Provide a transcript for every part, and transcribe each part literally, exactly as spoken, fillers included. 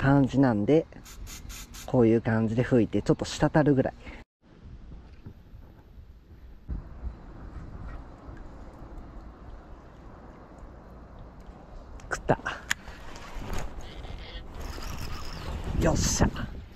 感じなんで、こういう感じで吹いてちょっと滴るぐらい。食った。よっしゃ。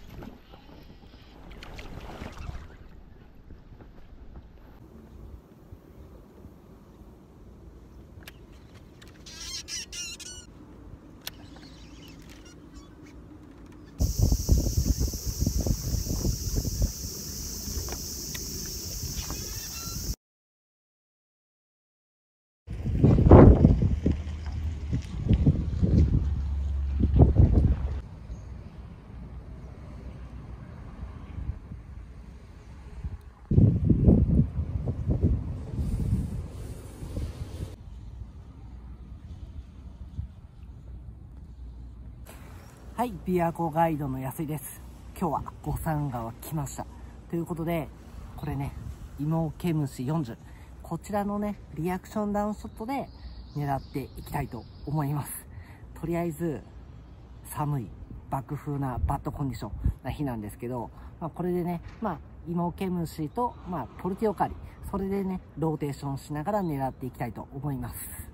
はい、琵琶湖ガイドの安井です。今日は五山川来ました。ということで、これね、芋けむしよんじゅう。こちらのね、リアクションダウンショットで狙っていきたいと思います。とりあえず、寒い、爆風なバッドコンディションな日なんですけど、まあ、これでね、まあ、芋けむしと、まあ、ポルティオカーリ、それでね、ローテーションしながら狙っていきたいと思います。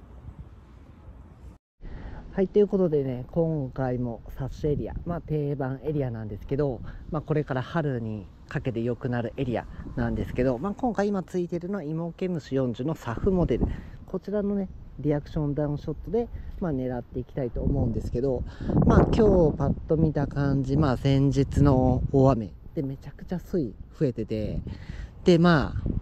はい、ということでね、今回もサッシュエリア、まあ定番エリアなんですけど、まあこれから春にかけて良くなるエリアなんですけど、まあ今回今ついてるのは芋けむしよんじゅうのサフモデル。こちらのね、リアクションダウンショットで、まあ狙っていきたいと思うんですけど、まあ今日パッと見た感じ、まあ先日の大雨でめちゃくちゃ水増えてて、でまあ、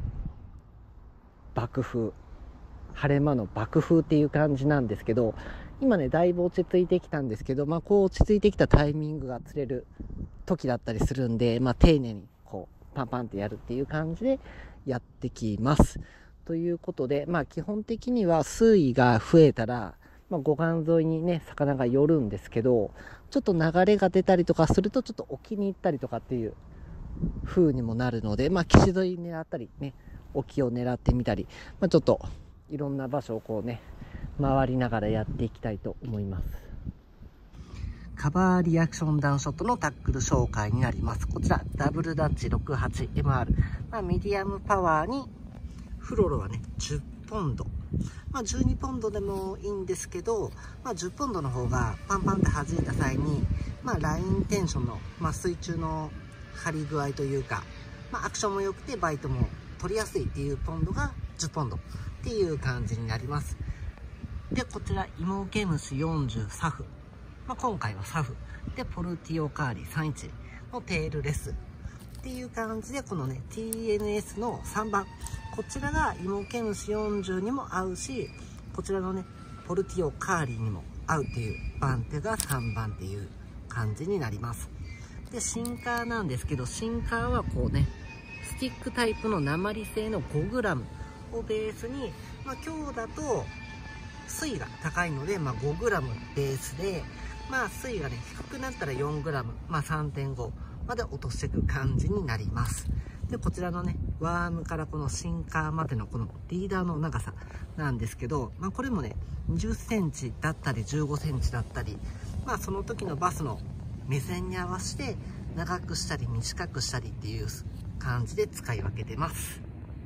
爆風。晴れ間の爆風っていう感じなんですけど、今ねだいぶ落ち着いてきたんですけど、まあこう落ち着いてきたタイミングが釣れる時だったりするんで、まあ丁寧にこうパンパンってやるっていう感じでやってきます。ということで、まあ基本的には水位が増えたら、まあ、護岸沿いにね魚が寄るんですけど、ちょっと流れが出たりとかするとちょっと沖に行ったりとかっていう風にもなるので、まあ岸沿い狙ったりね、沖を狙ってみたり、まあ、ちょっといろんな場所をこうね回りながらやっていきたいと思います。カバーリアクションダウンショットのタックル紹介になります。こちらダブルダッチ ろくじゅうはちエムアール、まあ、ミディアムパワーにフロロはねじゅっポンド、まあ、じゅうにポンドでもいいんですけど、まあ、じゅっポンドの方がパンパンって弾いた際に、まあ、ラインテンションの、まあ、水中の張り具合というか、まあ、アクションも良くてバイトも取りやすいっていうポンドがじゅっポンドっていう感じになります。で、こちら芋けむしよんじゅうサフ、まあ、今回はサフでポルティオカーリさんじゅういちのテールレスっていう感じで、このね ティーエヌエス のさんばん、こちらが芋けむしよんじゅうにも合うし、こちらのねポルティオカーリにも合うっていう番手がさんばんっていう感じになります。でシンカーなんですけど、シンカーはこうねスティックタイプの鉛製の ごグラム をベースに、まあ、今日だと水位が高いので、まあ、ごグラム ベースで、まあ、水位がね低くなったら よんグラム、まあ、さんてんご まで落としていく感じになります。でこちらのねワームからこのシンカーまでのこのリーダーの長さなんですけど、まあ、これもねにじゅっセンチだったりじゅうごセンチだったり、まあ、その時のバスの目線に合わせて長くしたり短くしたりっていう感じで使い分けてます。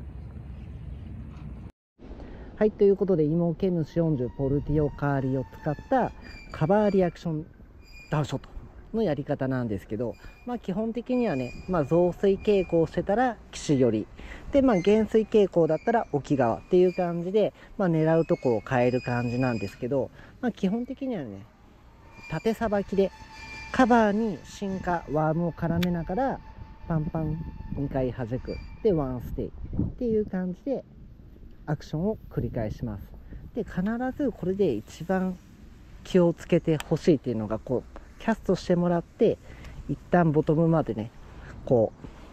はい、ということで芋けむしよんじゅうポルティオカーリを使ったカバーリアクションダウンショットのやり方なんですけど、まあ基本的にはね、まあ増水傾向してたら岸寄りで、まあ減水傾向だったら沖側っていう感じで、まあ狙うとこを変える感じなんですけど、まあ基本的にはね縦さばきでカバーに進化ワームを絡めながらパンパンにかい弾くでワンステイっていう感じでアクションを繰り返します。で必ずこれで一番気をつけてほしいっていうのが、こうキャストしてもらって一旦ボトムまでねこ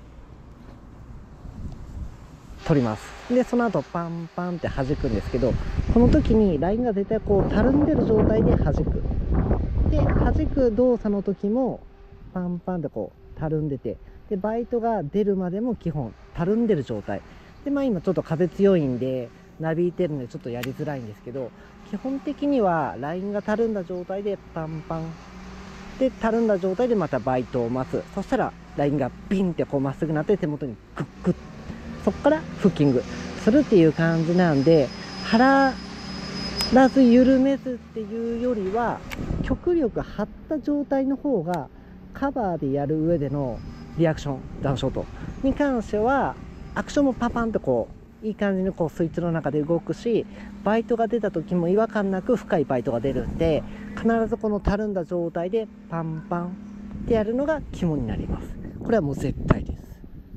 う取ります。でその後パンパンって弾くんですけど、この時にラインが絶対こうたるんでる状態で弾く。で弾く動作の時もパンパンってこうたるんでて、でバイトが出るまでも基本たるんでる状態で、まあ今ちょっと風強いんでなびいてるのでちょっとやりづらいんですけど、基本的にはラインがたるんだ状態でパンパンでたるんだ状態でまたバイトを待つ。そしたらラインがビンってこうまっすぐなって手元にグッグッ、そこからフッキングするっていう感じなんで、腹らず緩めずっていうよりは極力張った状態の方がカバーでやる上でのリアクションダウンショットに関してはアクションもパパンとこういい感じにこうスイッチの中で動くし、バイトが出た時も違和感なく深いバイトが出るんで、必ずこのたるんだ状態でパンパンってやるのが肝になります。これはもう絶対です。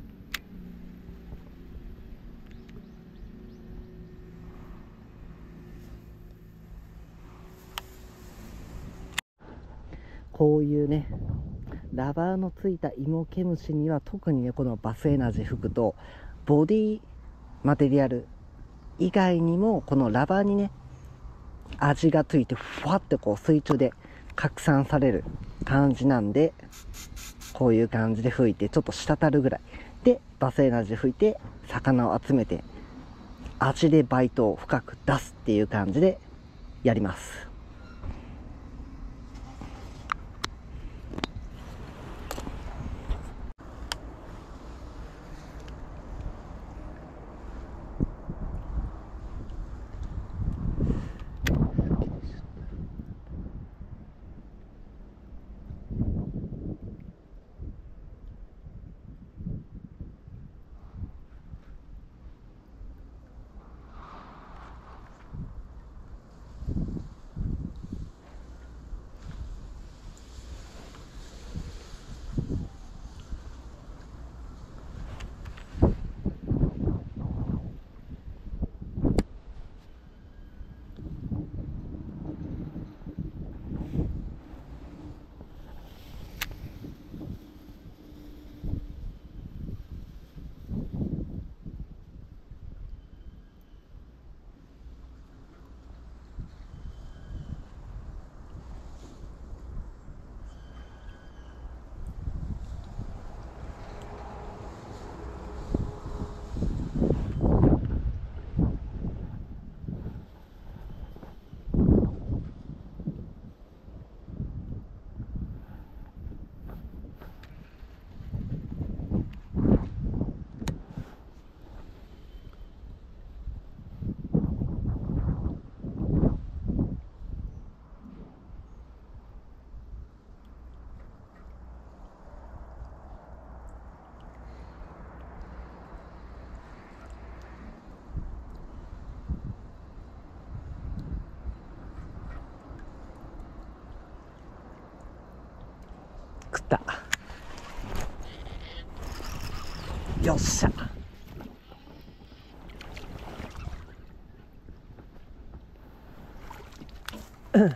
こういうねラバーのついた芋けむしには特にねこのバスエナジー吹くとボディマテリアル以外にもこのラバーにね味がついてふわってこう水中で拡散される感じなんで、こういう感じで吹いてちょっと滴るぐらいでバスエナジー吹いて魚を集めて味でバイトを深く出すっていう感じでやります。食った。よっしゃ。うん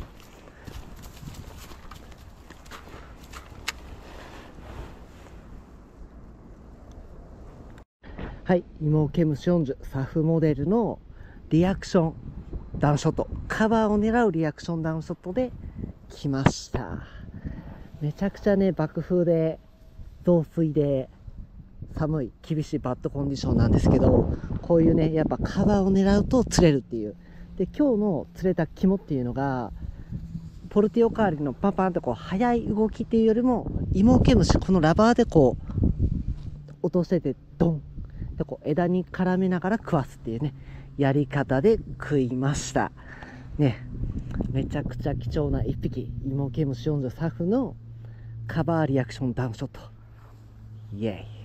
はい、芋けむしよんじゅうサフモデルのリアクションダウンショット、カバーを狙うリアクションダウンショットで来ました。めちゃくちゃね爆風で増水で寒い厳しいバッドコンディションなんですけど、こういうねやっぱカバーを狙うと釣れるっていう。で今日の釣れた肝っていうのがポルティオカーリのパンパンってこう速い動きっていうよりも芋けむしこのラバーでこう落としててドンでこう枝に絡めながら食わすっていうねやり方で食いましたね。めちゃくちゃ貴重ないっぴき芋けむしよんじゅうサフのカバーリアクションダウンショット、イエイ。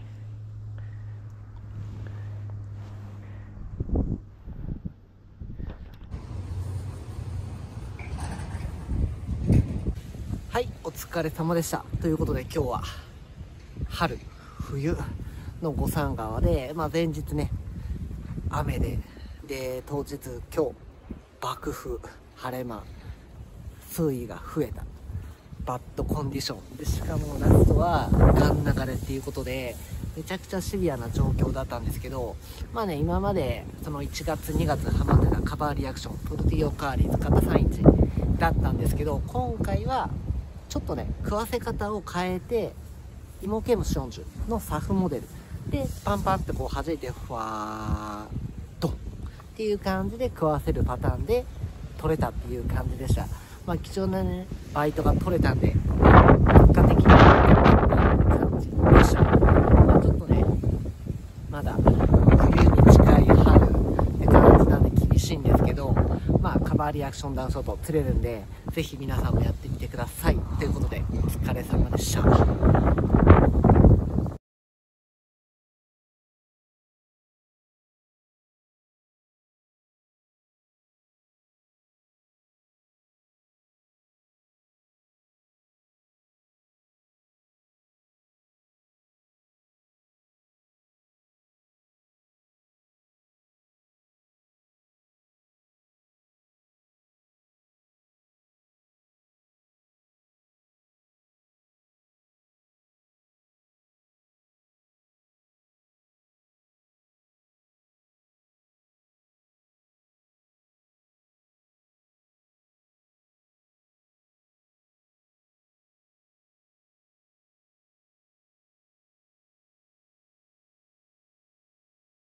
はい、お疲れ様でした。ということで今日は春冬の五三川で、まあ、前日ね雨でで当日今日爆風晴れ間水位が増えたバッドコンディションで、しかもラストはガン流れっていうことでめちゃくちゃシビアな状況だったんですけど、まあね今までそのいちがつにがつハマってたカバーリアクションポルティオカーリー使ったさんインチだったんですけど、今回はちょっとね食わせ方を変えて芋けむしよんじゅうのサフモデルでパンパンってこう弾いてふわーっとっていう感じで食わせるパターンで取れたっていう感じでした。 まあ貴重なね、バイトが取れたんで、結果的にいい感じでした。まあちょっとね、まだ冬に近い春って感じなんで厳しいんですけど、まあカバーリアクションダウンショート釣れるんで、ぜひ皆さんもやってみてください。ということで、お疲れ様でした。